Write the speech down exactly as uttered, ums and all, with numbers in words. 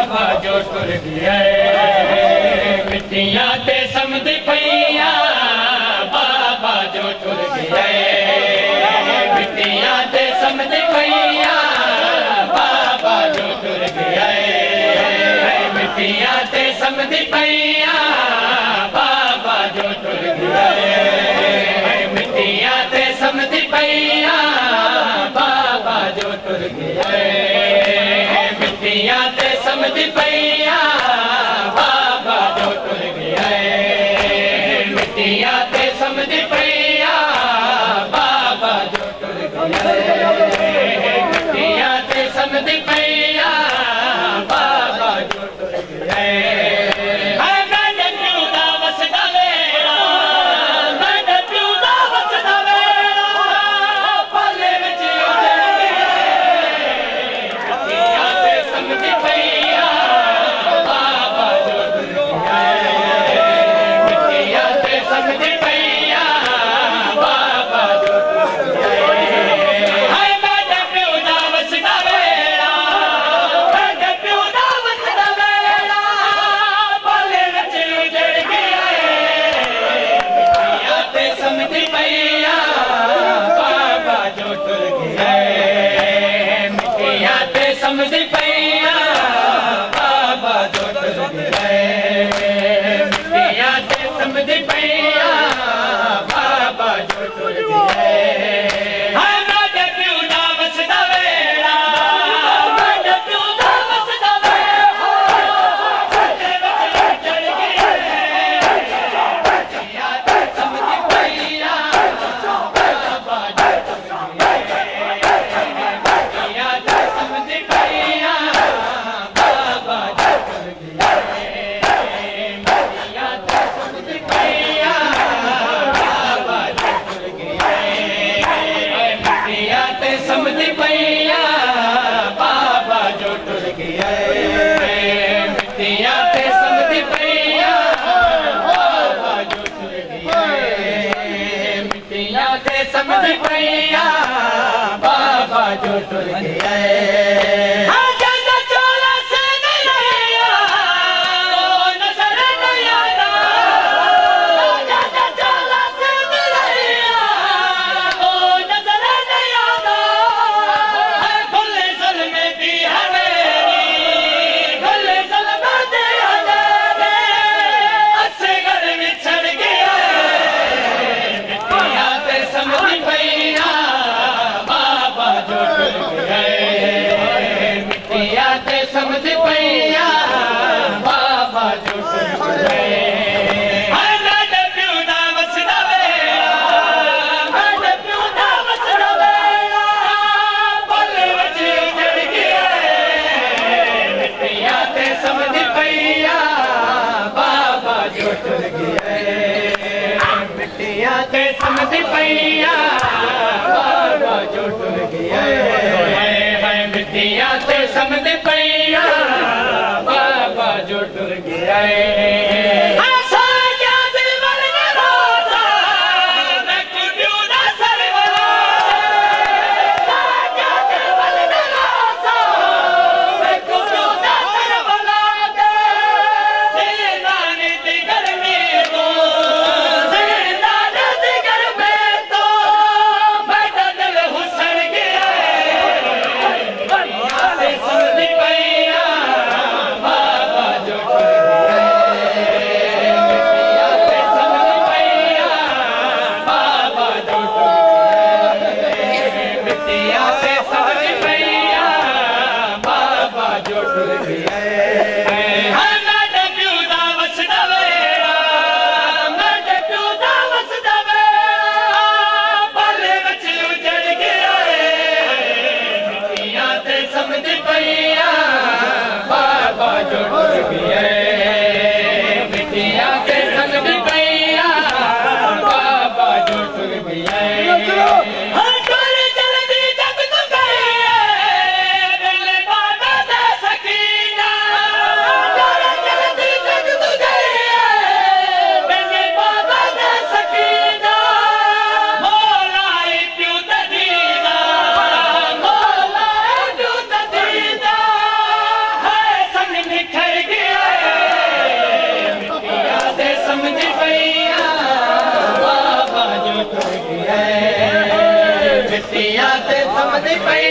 बाबा जो टुर गया मिट्टियां ते समझ पईया बाबा जो टुर गया मिट्टियां ते समझ पईया बाबा जो टुर गया मिट्टियां ते समझ पईया बाबा जो टुर गया मिट्टियां ते समझ पईया बाबा जो टुर गया मिट्टियां ते समझ पईया बाबा जो टुर गया मिट्टियां ते समझ पईया बाबा जो टुर गया मिट्टियां ते समझ पईया बाबा जो टुर गया समझ पईया बाबा जो टुर गया मिट्टियां ते समझ पईया बाबा जो टुर गया हाय मेरे प्यो दा वसदा वेला मेरे प्यो दा वसदा वेला चढ़ गया मिट्टियां ते समझ पईया बाबा जो टुर गया मिट्टियां ते समझ समझ पईया बाबा जो टुर गया मिट्टियां ते समझ पईया बाबा जो टुर गया मिट्टियां ते समझ पईया बाबा जो टुर गया समझ पईया बाबा जो टुर गया हाय मेरे प्यो दा वसदा वेला मेरे प्यो दा वसदा वेला पल विच उजड़ गया मिट्टियां ते समझ पईया बाबा जो टुर गया मिट्टियां ते समझ पईया बाबा जो टुर गया मिट्टियां ते समझ पईया बाबा जो टुर गया पई